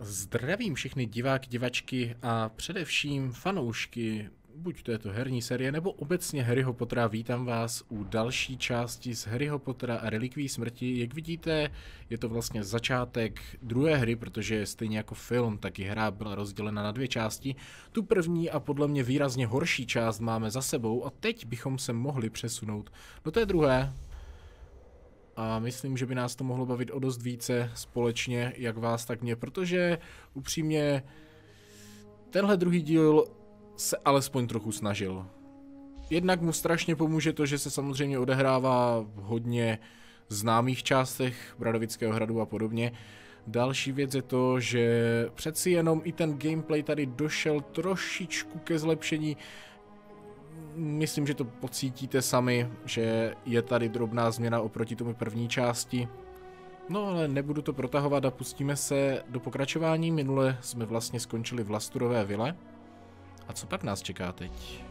Zdravím všechny diváky, divačky a především fanoušky buď této herní série nebo obecně Harryho Pottera. Vítám vás u další části z Harryho Pottera a relikví smrti. Jak vidíte, je to vlastně začátek druhé hry, protože stejně jako film, tak i hra byla rozdělena na dvě části. Tu první a podle mě výrazně horší část máme za sebou a teď bychom se mohli přesunout do té druhé. A myslím, že by nás to mohlo bavit o dost více společně, jak vás, tak mě, protože upřímně tenhle druhý díl se alespoň trochu snažil. Jednak mu strašně pomůže to, že se samozřejmě odehrává v hodně známých částech Bradovického hradu a podobně. Další věc je to, že přeci jenom i ten gameplay tady došel trošičku ke zlepšení. Myslím, že to pocítíte sami, že je tady drobná změna oproti tomu první části. No ale nebudu to protahovat a pustíme se do pokračování. Minule jsme vlastně skončili v Lasturové vile. A co pak nás čeká teď?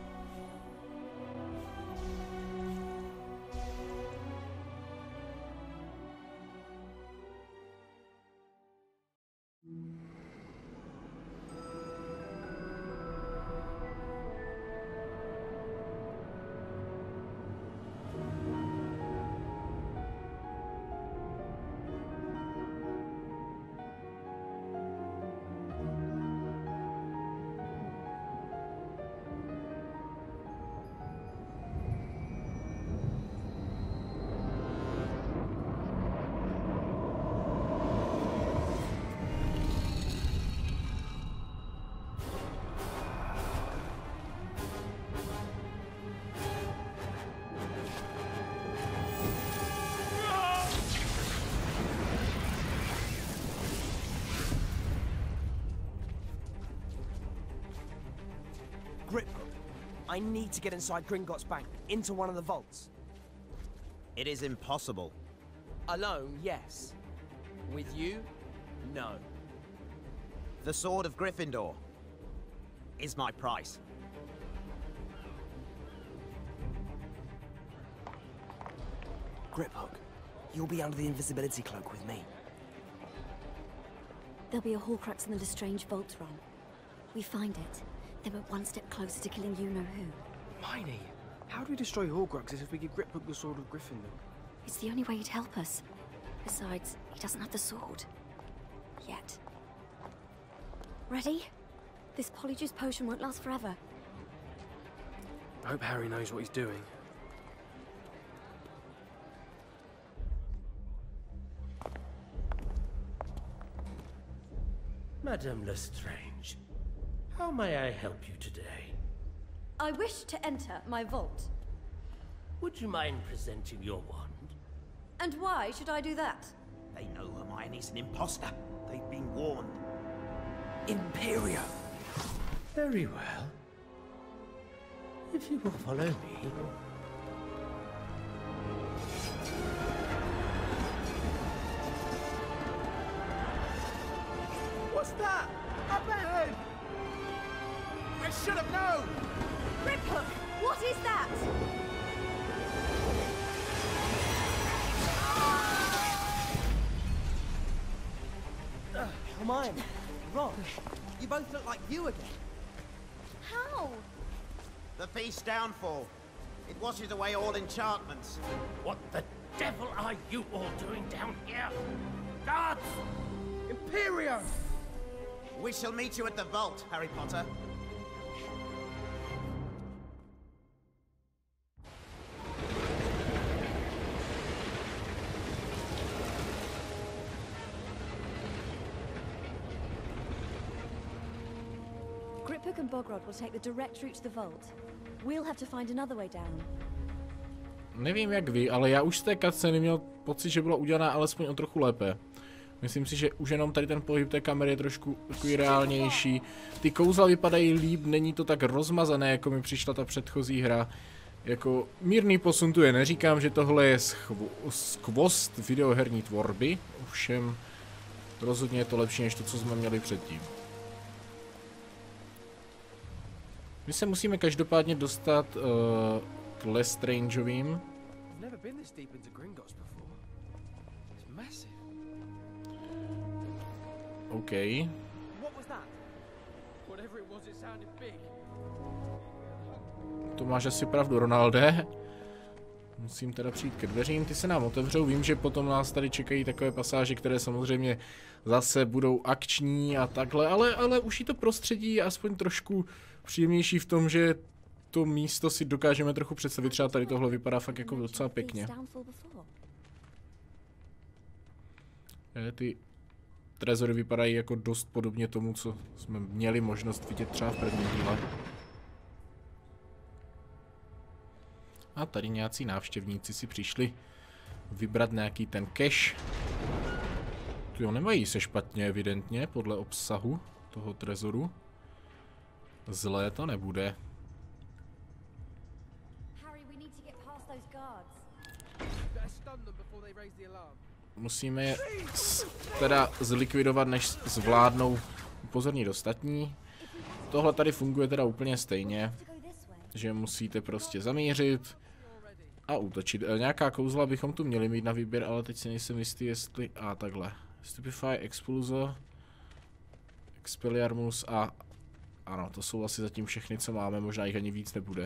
Griphook, I need to get inside Gringotts Bank, into one of the vaults. It is impossible. Alone, yes. With you, no. The Sword of Gryffindor is my price. Griphook, you'll be under the invisibility cloak with me. There'll be a Horcrux in the Lestrange vault, Ron. We find it, then we're one step closer to killing you-know-who. Hermione, how do we destroy Horcruxes if we give Griphook the Sword of Gryffindor? It's the only way he'd help us. Besides, he doesn't have the sword. Yet. Ready? This Polyjuice potion won't last forever. I hope Harry knows what he's doing. Madame Lestrange, how may I help you today? I wish to enter my vault. Would you mind presenting your wand? And why should I do that? They know Hermione's an imposter. They've been warned. Imperio! Very well. If you will follow me. What's that? Up ahead! I should have known! Griphook! What is that? Hermione, Ron, you both look like you again. How? The feast's downfall. It washes away all enchantments. What the devil are you all doing down here? Guards! Imperio! We shall meet you at the vault, Harry Potter. Griphook and Bogrod will take the direct route to the vault. We'll have to find another way down. Nevím jak vy, ale já už z té cutscény měl pocit, že byla udělaná alespoň o trochu lépe. Myslím si, že už jenom tady ten pohyb té kamery je trošku takový reálnější. Ty kouzla vypadají líp, není to tak rozmazané, jako mi přišla ta předchozí hra. Jako mírný posun tu je, neříkám, že tohle je skvost videoherní tvorby, ovšem rozhodně je to lepší než to, co jsme měli předtím. My se musíme každopádně dostat k Lestrangeovým. I've never been this deep into Gringotts before. It's massive. OK. What was that? Whatever it was, it sounded big. To máš asi pravdu, Ronalde. Musím teda přijít ke dveřím, ty se nám otevřou. Vím, že potom nás tady čekají takové pasáže, které samozřejmě zase budou akční a takhle, ale už i to prostředí je aspoň trošku příjemnější v tom, že to místo si dokážeme trochu představit. Třeba tady tohle vypadá fakt jako docela pěkně. Ty trezory vypadají jako dost podobně tomu, co jsme měli možnost vidět třeba v prvním díle. A tady nějací návštěvníci si přišli vybrat nějaký ten cache. Tu jo, nemají se špatně evidentně, podle obsahu toho trezoru. Zlé to nebude. Musíme je teda zlikvidovat, než zvládnou upozornit ostatní. Tohle tady funguje teda úplně stejně, že musíte prostě zamířit a útočit. Nějaká kouzla bychom tu měli mít na výběr, ale teď si nejsem jistý, jestli... A takhle. Stupefy, Expulso, Expelliarmus a... Ano, to jsou asi zatím všechny, co máme, možná jich ani víc nebude.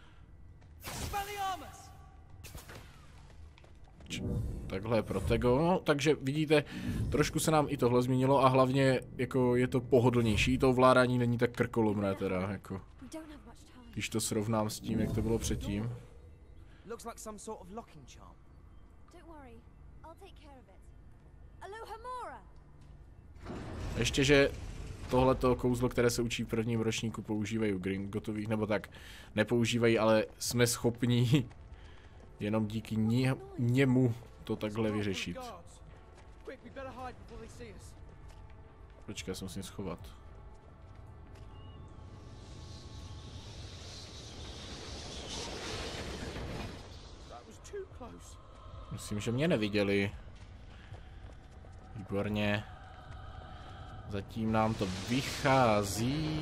Takhle je Protego, no, takže vidíte, trošku se nám i tohle změnilo a hlavně jako je to pohodlnější, to ovládání není tak krkolomné teda, jako, když to srovnám s tím, jak to bylo předtím. Ještě, že tohleto kouzlo, které se učí v prvním ročníku, používají u Gringottových, nebo tak nepoužívají, ale jsme schopni jenom díky němu to takhle vyřešit. Počkej, já se musím schovat. Myslím, že mě neviděli. Výborně. Zatím nám to vychází.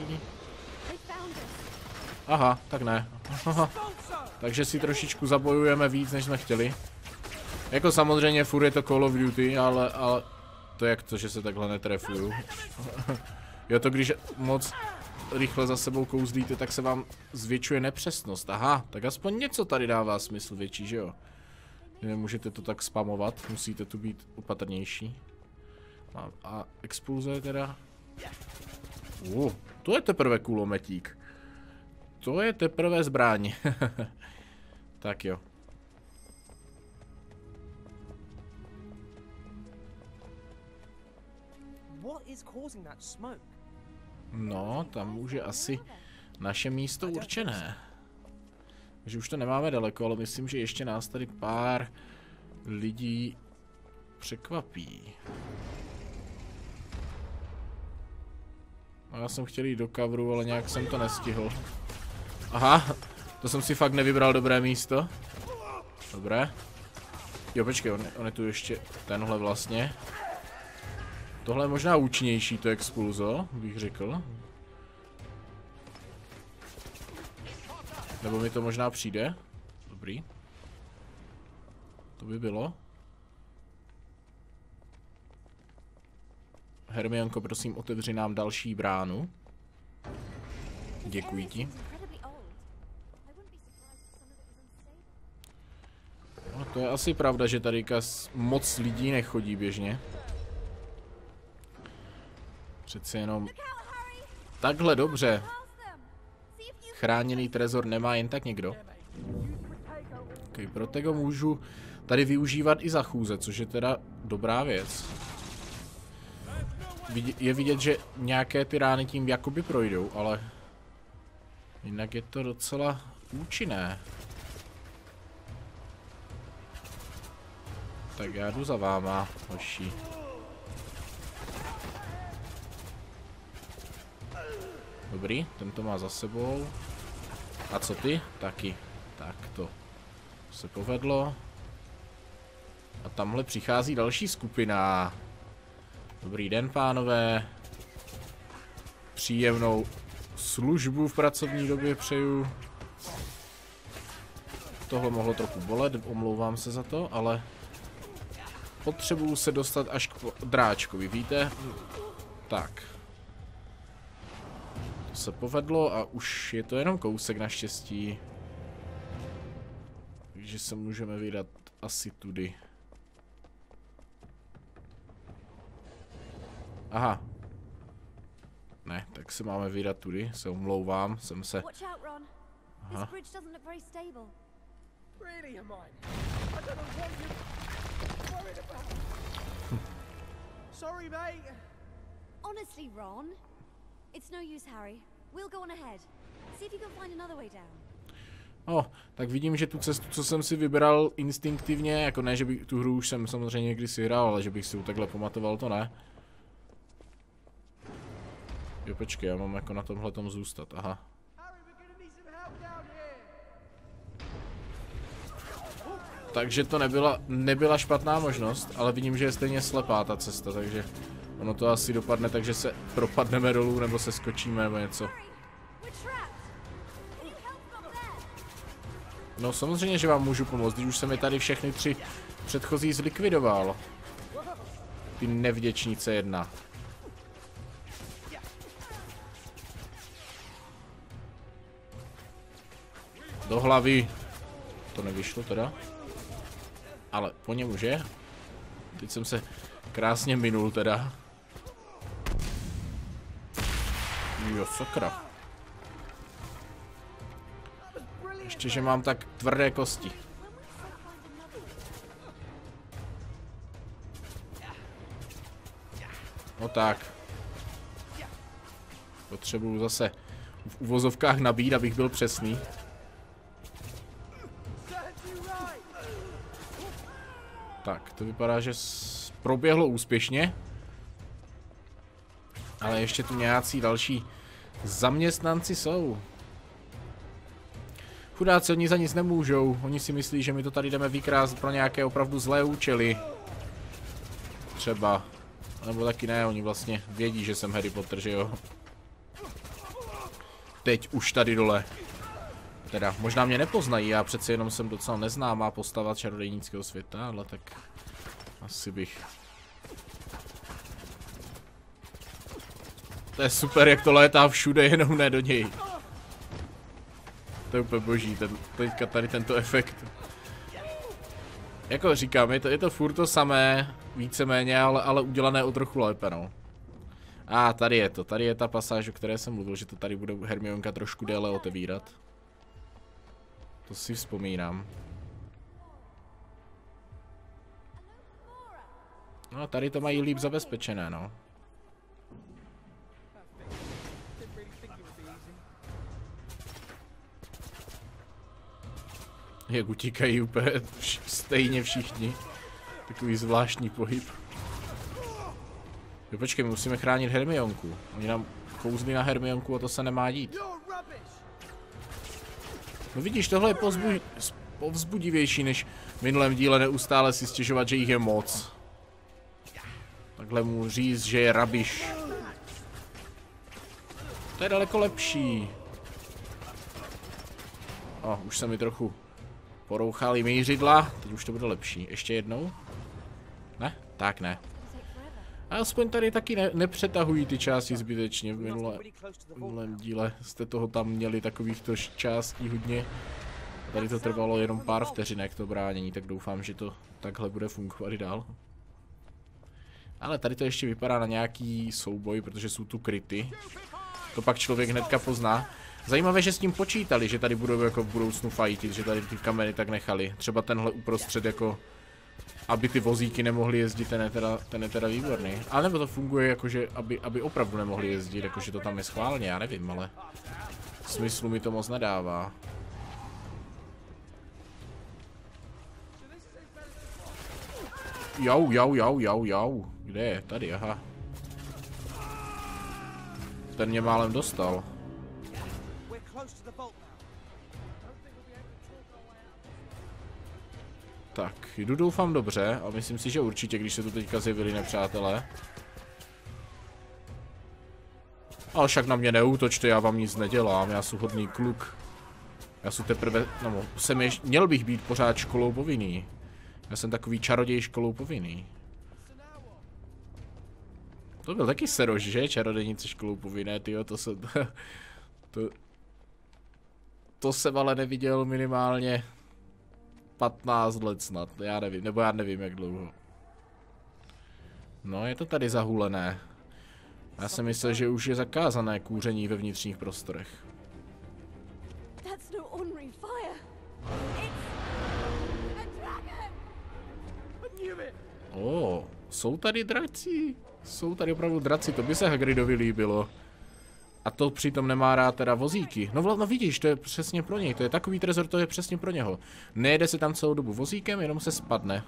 Aha, tak ne. Aha. Takže si trošičku zabojujeme víc, než jsme chtěli. Jako samozřejmě furt je to Call of Duty, ale to jak to, že se takhle netrefuju. Jo, to když moc rychle za sebou kouzlíte, tak se vám zvětšuje nepřesnost. Aha, tak aspoň něco tady dává smysl větší, že jo? Nemůžete to tak spamovat, musíte tu být opatrnější. A Expulso je teda... To je teprve kulometík. To je teprve zbraň. Tak jo. No, tam už je asi naše místo určené. Takže už to nemáme daleko, ale myslím, že ještě nás tady pár lidí překvapí. No, já jsem chtěl jít do coveru, ale nějak jsem to nestihl. Aha, to jsem si fakt nevybral dobré místo. Dobré. Jo, počkej, on je tu ještě tenhle vlastně. Tohle je možná účinnější, to Expulso, bych řekl. Nebo mi to možná přijde. Dobrý. To by bylo. Hermionko, prosím, otevři nám další bránu. Děkuji ti. No, to je asi pravda, že tady moc lidí nechodí běžně. Přece jenom... Takhle dobře. Chráněný trezor nemá jen tak někdo. Okay, Protego můžu tady využívat i za chůze, což je teda dobrá věc. Je vidět, že nějaké ty rány tím jakoby projdou, ale jinak je to docela účinné. Tak já jdu za váma, hoši. Dobrý, ten to má za sebou. A co ty? Taky. Tak to se povedlo. A tamhle přichází další skupina. Dobrý den, pánové. Příjemnou službu v pracovní době přeju. Tohle mohlo trochu bolet, omlouvám se za to, ale potřebuju se dostat až k dráčkovi, víte? Tak. To se povedlo a už je to jenom kousek naštěstí. Takže se můžeme vydat asi tudy. Aha. Ne, tak se máme vydat tudy, se omlouvám, jsem se... Watch out, Ron. Aha. This bridge doesn't look very stable. Really, am I? I don't know what you're worried about. Sorry, mate. Honestly, Ron, it's no use, Harry. We'll go on ahead. See if you can find another way down. Tak vidím, že tu cestu, co jsem si vybral instinktivně, jako ne, že bych tu hru už jsem samozřejmě někdy si hrál, ale že bych si ju takhle pamatoval, to ne. Jo, počkej, já mám jako na tomhletom zůstat, aha. Takže to nebyla špatná možnost, ale vidím, že je stejně slepá ta cesta, takže ono to asi dopadne, takže se propadneme dolů, nebo se skočíme, nebo něco. No samozřejmě, že vám můžu pomoct, když už jsem je tady všechny 3 předchozí zlikvidoval. Ty nevděčnice jedna. Do hlavy. To nevyšlo teda. Ale po něm že? Teď jsem se krásně minul teda. Jo, sakra. Ještě, že mám tak tvrdé kosti. No tak. Potřebuju zase v uvozovkách nabít, abych byl přesný. Tak, to vypadá, že proběhlo úspěšně. Ale ještě tu nějací další zaměstnanci jsou. Chudáci, oni za nic nemůžou. Oni si myslí, že my to tady jdeme vykrást pro nějaké opravdu zlé účely. Třeba. Nebo taky ne, oni vlastně vědí, že jsem Harry Potter, že jo. Teď už tady dole. Teda, možná mě nepoznají, já přece jenom jsem docela neznámá postava čarodějnického světa, ale tak asi bych. To je super, jak to létá všude, jenom ne do něj. To je úplně boží, teďka tady tento efekt. Jako říkám, je to furt to samé, víceméně, ale udělané o trochu lépe, no. A tady je ta pasáž, o které jsem mluvil, že to tady bude Hermionka trošku déle otevírat. To si vzpomínám. No, tady to mají líp zabezpečené, no. Jak utíkají úplně stejně všichni. Takový zvláštní pohyb. Jo, počkej, my musíme chránit Hermionku. Oni nám kouzlí na Hermionku a to se nemá dít. No vidíš, tohle je povzbudivější, než v minulém díle neustále si stěžovat, že jich je moc. Takhle mu říct, že je rubbish. To je daleko lepší. Už se mi trochu porouchali mířidla, teď už to bude lepší. Ještě jednou? Ne? Tak ne. A aspoň tady taky nepřetahují ty části zbytečně. V minulém díle jste toho tam měli takovýchto částí hodně. A tady to trvalo jenom pár vteřinek to bránění, tak doufám, že to takhle bude fungovat i dál. Ale tady to ještě vypadá na nějaký souboj, protože jsou tu kryty. To pak člověk hnedka pozná. Zajímavé, že s tím počítali, že tady budou jako v budoucnu fajtit, že tady ty kamery tak nechali. Třeba tenhle uprostřed jako, aby ty vozíky nemohly jezdit, ten je teda výborný. Ale nebo to funguje jako, že aby opravdu nemohli jezdit, jakože to tam je schválně, já nevím, ale smyslu mi to moc nedává. Jau. Kde je? Tady, aha. Ten mě málem dostal. Tak, jdu doufám dobře a myslím si, že určitě, když se tu teďka zjevili nepřátelé. Ale však na mě neútočte, já vám nic nedělám, já jsem hodný kluk. Já jsem teprve, no, měl bych být pořád školou povinný. Já jsem takový čaroděj školou povinný. To byl taky Seroš, že? Čarodějnice školou povinné, tyjo, to jsem ale neviděl minimálně 15 let snad, já nevím, nebo já nevím jak dlouho. No, je to tady zahulené. Já jsem myslel, že už je zakázané kouření ve vnitřních prostorech. That's no ordinary fire. It's a dragon. I knew it. Jsou tady draci. Jsou tady opravdu draci, to by se Hagridovi líbilo. A to přitom nemá rád teda vozíky. No vidíš, to je přesně pro něj, to je takový trezor, to je přesně pro něho. Nejede se tam celou dobu vozíkem, jenom se spadne.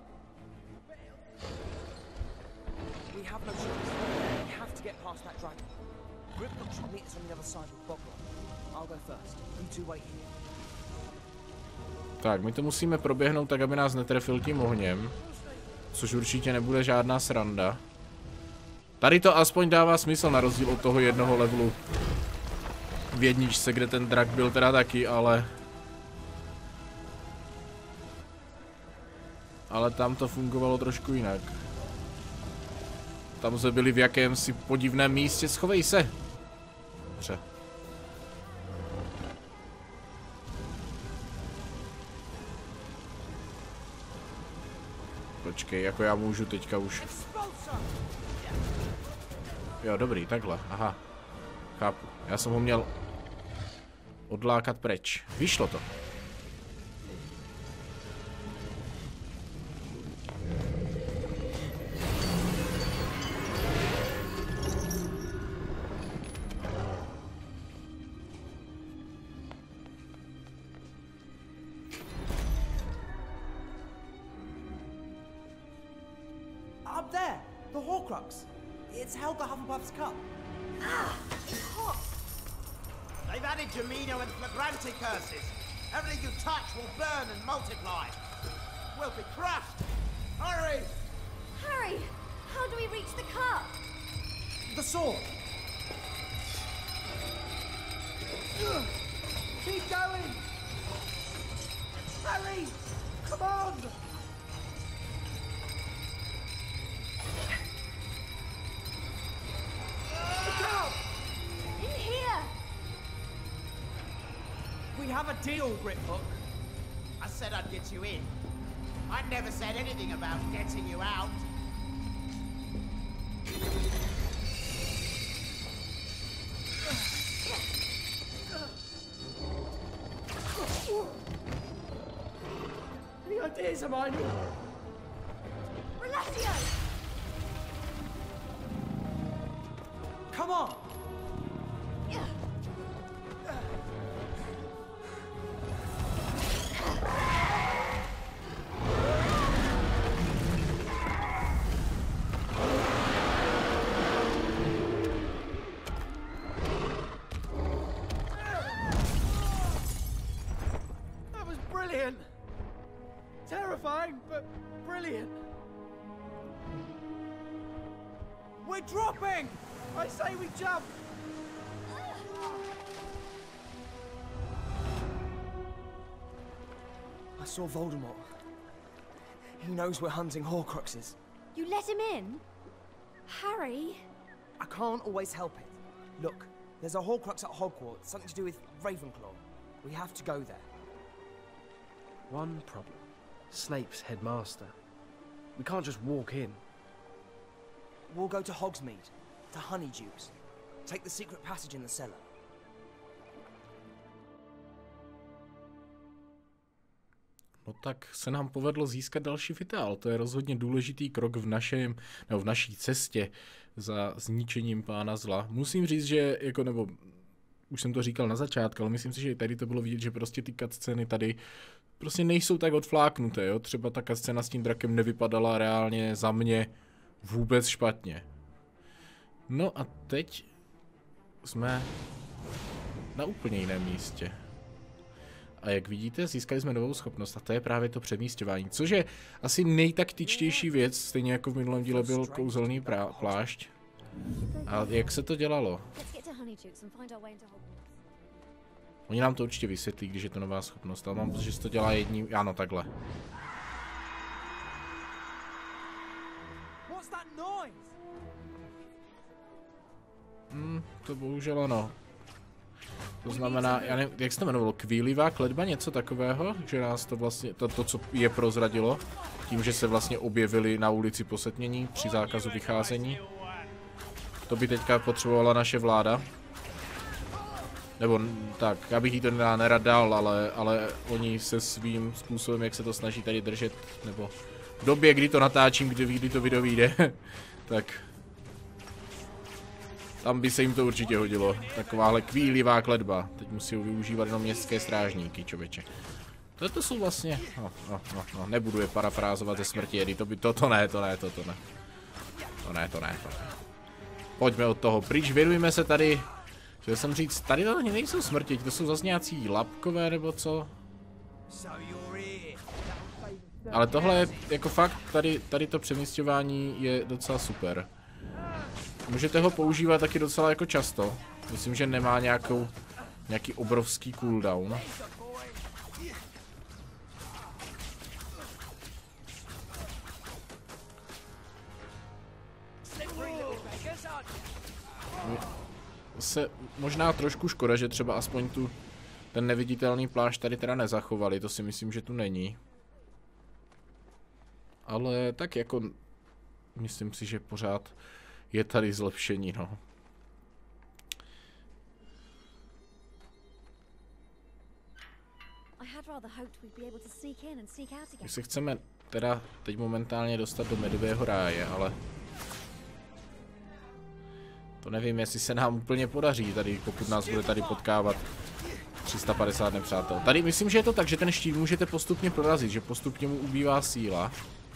Tak, my to musíme proběhnout tak, aby nás netrefil tím ohněm. Což určitě nebude žádná sranda. Tady to aspoň dává smysl na rozdíl od toho jednoho levelu v jedničce, kde ten drak byl teda taky, ale tam to fungovalo trošku jinak. Tam jsme byli v jakémsi podivném místě, schovej se! Dobře. Počkej, jako já můžu teďka už. Jo, dobrý, takhle, aha. Chápu, já jsem ho měl odlákat pryč. Vyšlo to. Up there, the Horcrux. It's Helga Hufflepuff's cup. It's hot. They've added Gemino and Flagrante curses. Everything you touch will burn and multiply. We'll be crushed. Hurry! Harry, how do we reach the cup? The sword. Keep going. Harry, come on. In here. We have a deal, Griphook. I said I'd get you in. I never said anything about getting you out. Any ideas, Hermione? Relatio. Come on. That was brilliant. Terrifying, but brilliant. We're dropping. I say we jump. I saw Voldemort. He knows we're hunting Horcruxes. You let him in? Harry? I can't always help it. Look, there's a Horcrux at Hogwarts, something to do with Ravenclaw. We have to go there. One problem. Snape's headmaster. We can't just walk in. We'll go to Hogsmeade, to Honeydukes. Take the secret passage in the cellar. No tak se nám povedlo získat další vitál. To je rozhodně důležitý krok v naší cestě za zničením pána zla. Musím říct, že nebo už jsem to říkal na začátku, ale myslím si, že i tady to bylo vidět, že prostě ty cutscény tady prostě nejsou tak odfláknuté, jo. Třeba ta cutscéna s tím drakem nevypadala reálně za mě vůbec špatně. No a teď jsme na úplně jiném místě. A jak vidíte, získali jsme novou schopnost a to je právě to přemísťování, což je asi nejtaktičtější věc, stejně jako v minulém díle byl kouzelný plášť. A jak se to dělalo? Oni nám to určitě vysvětlí, když je to nová schopnost, ale mám pocit, že se to dělá jedním, ano, takhle. To bohužel ano. To znamená, já nevím, jak se to jmenovalo, kvílivá kletba, něco takového, že nás to vlastně, to co je prozradilo, tím, že se vlastně objevili na ulici posetnění při zákazu vycházení. To by teďka potřebovala naše vláda. Nebo tak, já bych jí to nerad dal, ale oni se svým způsobem, jak se to snaží tady držet, nebo v době, kdy to natáčím, kdy to video vyjde, tak tam by se jim to určitě hodilo. Takováhle kvílivá kletba. Teď musí využívat jenom městské strážníky, čověče. To jsou vlastně, nebudu je parafrázovat ze Smrti Jedy, to ne. Pojďme od toho pryč, věnujeme se tady. Chtěl jsem říct, tady to nejsou smrti, to jsou zase nějací lapkové nebo co. Ale tohle je jako fakt, tady to přemísťování je docela super. Můžete ho používat taky docela jako často. Myslím, že nemá nějaký obrovský cooldown. Možná trošku škoda, že třeba aspoň ten neviditelný plášť tady teda nezachovali, to si myslím, že tu není. Ale tak jako myslím si, že pořád je tady zlepšení, no. My se chceme teda teď momentálně dostat do medového ráje, ale to nevím, jestli se nám úplně podaří tady, pokud nás bude tady potkávat 350 nepřátel. Tady myslím, že je to tak, že ten štít můžete postupně prorazit, že postupně mu ubývá síla.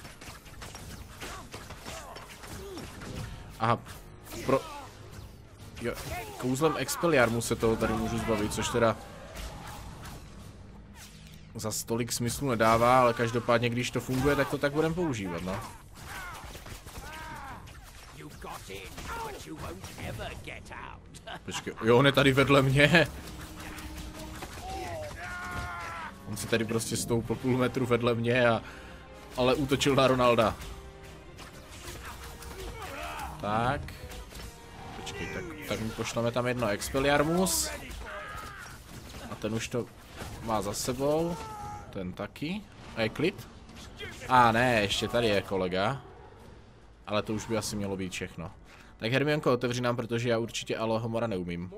Aha, jo, kouzlem Expelliarmu se toho tady můžu zbavit, což teda za tolik smyslu nedává, ale každopádně, když to funguje, tak to tak budeme používat, no. Počkej, jo, on je tady vedle mě. On si tady prostě stoupl půl metru vedle mě ale útočil na Ronalda. Tak. Počkej, tak mu pošleme tam jedno Expelliarmus. A ten už to má za sebou. Ten taky. A je klid? A ne, ještě tady je kolega. Ale to už by asi mělo být všechno. Tak Hermionko, otevři nám, protože já určitě Alohomora neumím.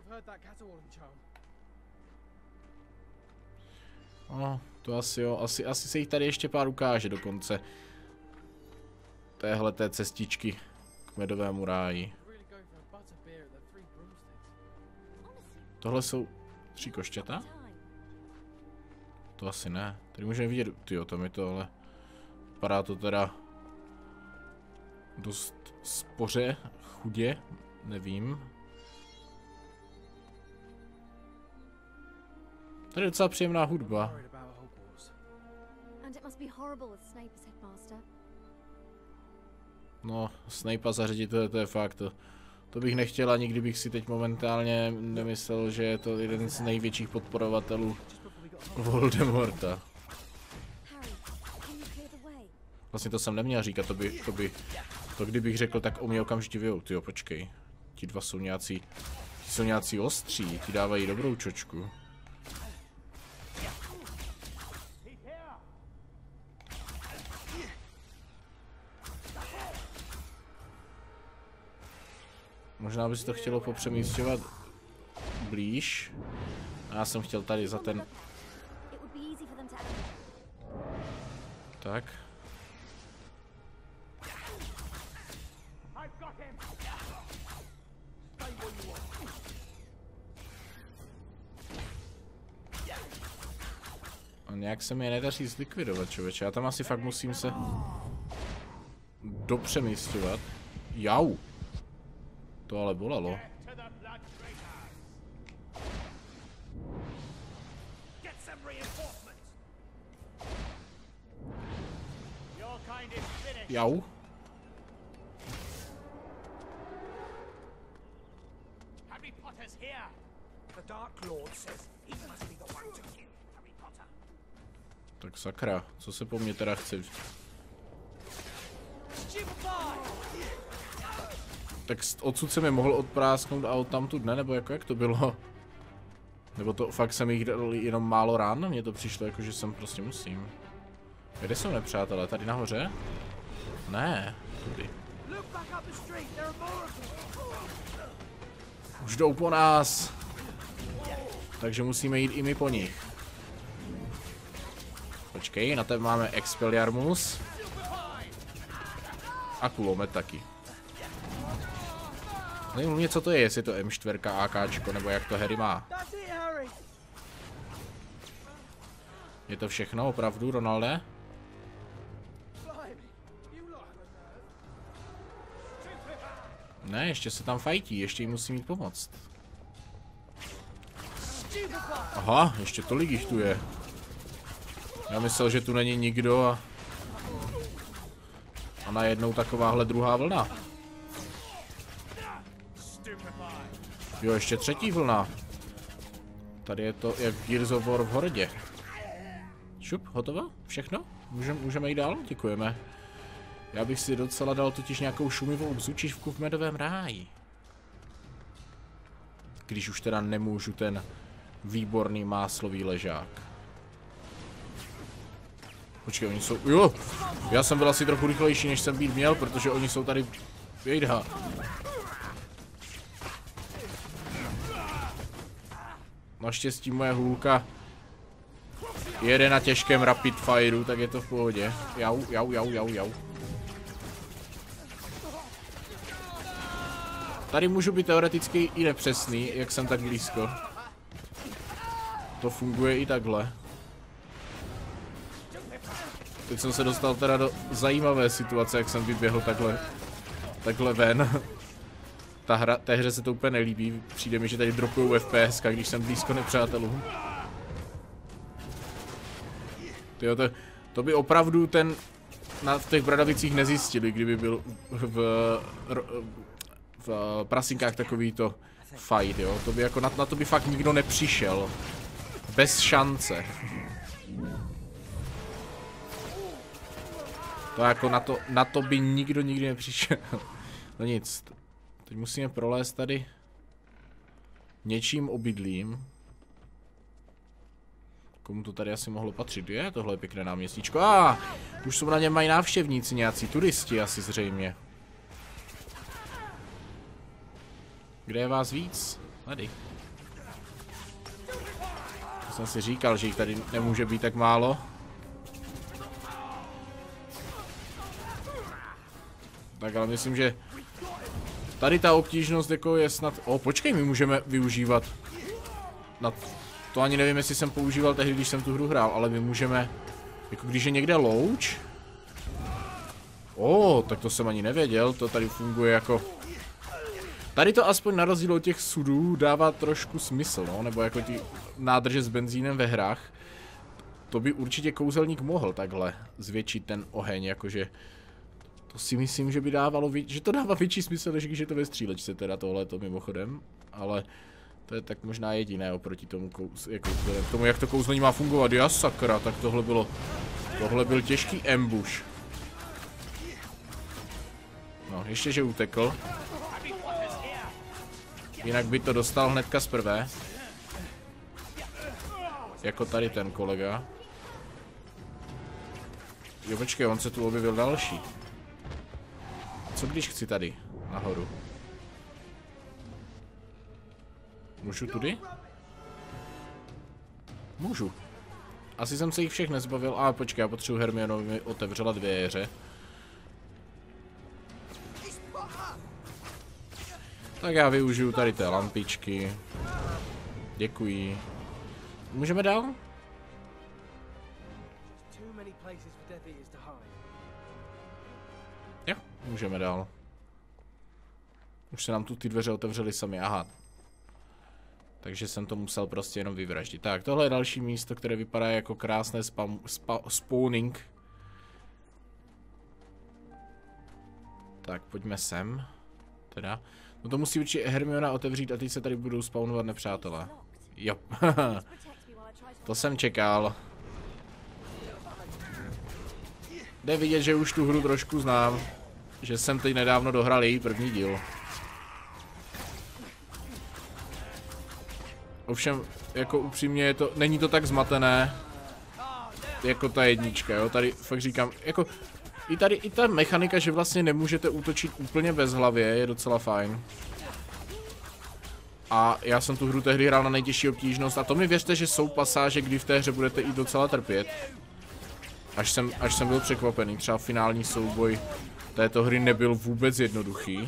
No, to asi jo. Asi se jich tady ještě pár ukáže do konce téhleté cestičky k medovému ráji. Tohle jsou 3 košťata? To asi ne. Tady můžeme vidět, tyjo, tam je to, ale vypadá to teda dost spoře, chudě, nevím. Tady je docela příjemná hudba. No, Snape'a zařadit, to je fakt. To bych nechtěl a nikdy bych si teď momentálně nemyslel, že je to jeden z největších podporovatelů Voldemorta. Vlastně to jsem neměl říkat, to kdybych řekl, tak o mě okamžitě vyjou. Tyjo, počkej. Ti dva jsou nějací ostří, ti dávají dobrou čočku. Možná by si to chtělo popřemísťovat blíž. A já jsem chtěl tady za ten... Tak. A nějak se mi je nedaří zlikvidovat, člověče. Já tam asi fakt musím se dopřemísťovat. Jau. To ale bolelo. Jau. Tak sakra, co se po mně teda chce? Tak odsud se mi mohl odprásknout a odtamtud ne, nebo jako jak to bylo? Nebo to fakt jsem jich dal jenom málo rán, mně to přišlo jako, že jsem prostě musím. Kde jsou nepřátelé? Tady nahoře? Ne, tudy. Už jdou po nás. Takže musíme jít i my po nich. Počkej, na tebe máme Expelliarmus. A kulomet taky. Nevím mě, co to je, jestli to M4 AKčko, nebo jak to Harry má. Je to všechno opravdu, Ronalde? Ne, ještě se tam fajtí, ještě jim musí mít pomoct. Aha, ještě tolik jich tu je. Já myslel, že tu není nikdo a najednou takováhle druhá vlna. Jo, ještě třetí vlna. Tady je to jak Gears of War v Hordě. Šup, hotovo? Všechno? Můžeme jít dál? Děkujeme. Já bych si docela dal totiž nějakou šumivou bzučivku v medovém ráji. Když už teda nemůžu ten výborný máslový ležák. Počkej, oni jsou... Jo! Já jsem byl asi trochu rychlejší, než jsem být měl, protože oni jsou tady... Jejda. Naštěstí moje hůlka jede na těžkém rapid fireu, tak je to v pohodě. Jau. Tady můžu být teoreticky i nepřesný, jak jsem tak blízko. To funguje i takhle. Teď jsem se dostal teda do zajímavé situace, jak jsem vyběhl takhle ven. Té hře se to úplně nelíbí, přijde mi, že tady dropujou FPS, když jsem blízko nepřátelů. Tyjo, to by opravdu v těch Bradavicích nezjistili, kdyby byl v Prasinkách takovýto fight, jo. To by jako na to by fakt nikdo nepřišel. Bez šance. To jako na to by nikdo nikdy nepřišel. No nic. Teď musíme prolézt tady něčím obydlím. Komu to tady asi mohlo patřit? Je, tohle je pěkné náměstíčko. Už jsou na něm mají návštěvníci, nějací turisti asi zřejmě. Kde je vás víc? Tady. To jsem si říkal, že jich tady nemůže být tak málo. Tak ale myslím, že tady ta obtížnost jako je snad... Počkej, my můžeme využívat... To ani nevím, jestli jsem používal tehdy, když jsem tu hru hrál, ale my můžeme... Jako když je někde louč... tak to jsem ani nevěděl, to tady funguje jako... Tady to aspoň na rozdíl od těch sudů dává trošku smysl, no, nebo jako ty nádrže s benzínem ve hrách. To by určitě kouzelník mohl takhle zvětšit ten oheň, jakože... To si myslím, že by dávalo, že to dává větší smysl, než když je to ve střílečce teda tohleto mimochodem, ale to je tak možná jediné oproti tomu, jak to kouzlení má fungovat. Já sakra, tak tohle byl těžký ambush. No, ještě že utekl. Jinak by to dostal hnedka z prvé. Jako tady ten kolega. Jo, počkej, on se tu objevil další. Co když chci tady, nahoru? Můžu tudy? Můžu. Asi jsem se jich všech nezbavil. Počkej, já potřebuji Hermionovi mi otevřela dveře. Tak já využiju tady té lampičky. Děkuji. Můžeme dál? Jo, můžeme dál. Už se nám tu ty dveře otevřely sami, aha. Takže jsem to musel prostě jenom vyvraždit. Tak, tohle je další místo, které vypadá jako krásné spawning. Tak, pojďme sem. Teda. No to musí určitě Hermiona otevřít a teď se tady budou spawnovat nepřátelé. Jo. To jsem čekal. Jde vidět, že už tu hru trošku znám. Že jsem teď nedávno dohrál její první díl. Ovšem, jako upřímně je to, není to tak zmatené, jako ta jednička, jo, tady fakt říkám, jako, i ta mechanika, že vlastně nemůžete útočit úplně bez hlavě, je docela fajn. A já jsem tu hru tehdy hrál na nejtěžší obtížnost a to mi věřte, že jsou pasáže, kdy v té hře budete i docela trpět. Až jsem byl překvapený, třeba finální souboj této hry nebyl vůbec jednoduchý.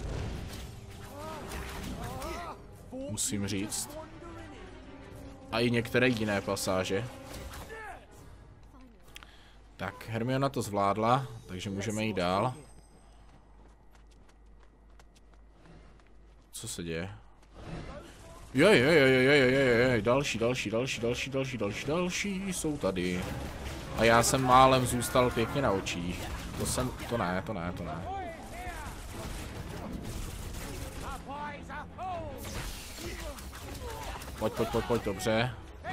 Musím říct. A i některé jiné pasáže. Tak, Hermiona to zvládla, takže můžeme jít dál. Co se děje? Další jsou tady. A já jsem málem zůstal pěkně na očích. To ne. Pojď, dobře.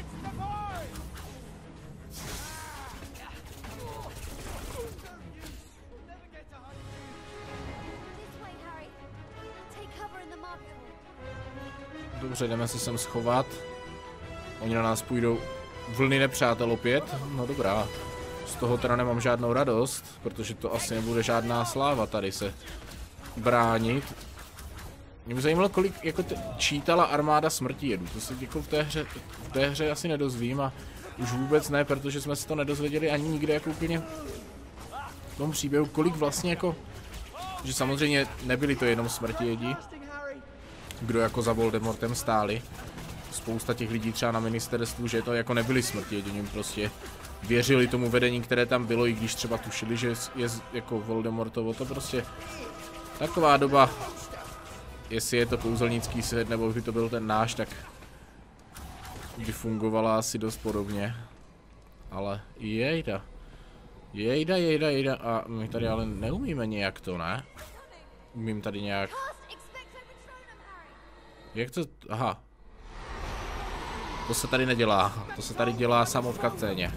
Dobře, jdeme se sem schovat. Oni na nás půjdou vlny nepřátel opět. No dobrá. Z toho teda nemám žádnou radost, protože to asi nebude žádná sláva tady se bránit. Mě by zajímalo, kolik jako čítala armáda smrti jedu. To se jako v té hře asi nedozvím a už vůbec ne, protože jsme se to nedozvěděli ani nikde jako úplně v tom příběhu, kolik vlastně jako, že samozřejmě nebyli to jenom smrti jedi, kdo jako za Voldemortem stáli. Spousta těch lidí třeba na ministerstvu, že to jako nebyli smrti jedi, prostě věřili tomu vedení, které tam bylo, i když třeba tušili, že je jako Voldemortovo, to prostě taková doba. Jestli je to kouzelnický svět, nebo by to byl ten náš, tak by fungovala asi dost podobně. Ale jejda. A my tady ale neumíme nějak to, ne? Umím tady nějak... Jak to... Aha. To se tady nedělá. To se tady dělá samo v cutscéně.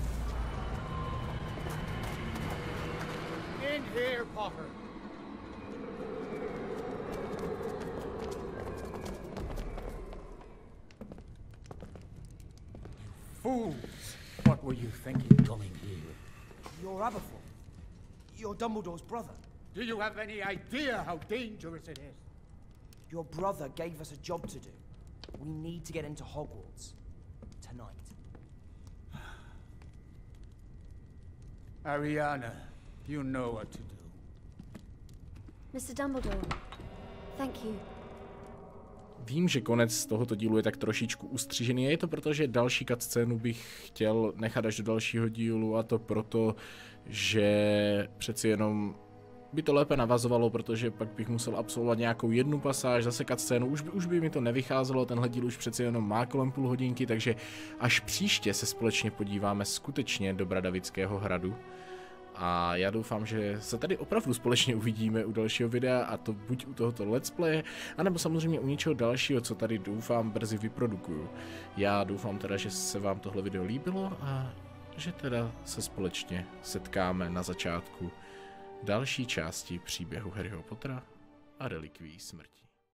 Fools! What were you thinking coming here? You're Aberforth. You're Dumbledore's brother. Do you have any idea how dangerous it is? Your brother gave us a job to do. We need to get into Hogwarts. Tonight. Ariana, you know what to do. Mr. Dumbledore, thank you. Vím, že konec tohoto dílu je tak trošičku ustřižený, je to proto, že další cutscénu bych chtěl nechat až do dalšího dílu, a to proto, že přeci jenom by to lépe navazovalo, protože pak bych musel absolvovat nějakou jednu pasáž, zase cutscénu, už by mi to nevycházelo, tenhle díl už přeci jenom má kolem půl hodinky, takže až příště se společně podíváme skutečně do Bradavického hradu. A já doufám, že se tady opravdu společně uvidíme u dalšího videa, a to buď u tohoto let's playe, anebo samozřejmě u něčeho dalšího, co tady doufám brzy vyprodukuju. Já doufám teda, že se vám tohle video líbilo a že teda se společně setkáme na začátku další části příběhu Harryho Pottera a relikví smrti.